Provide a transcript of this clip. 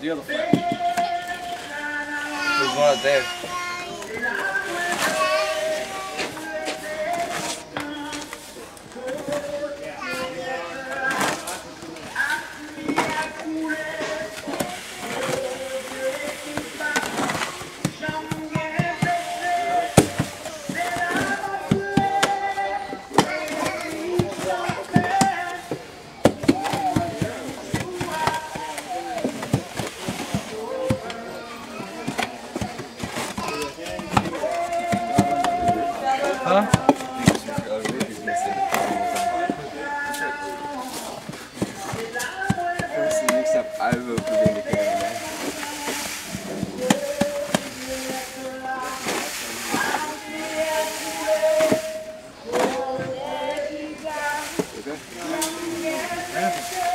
the other flag. There's one out there. Huh? Person next up, I vote for being the cameraman. Okay.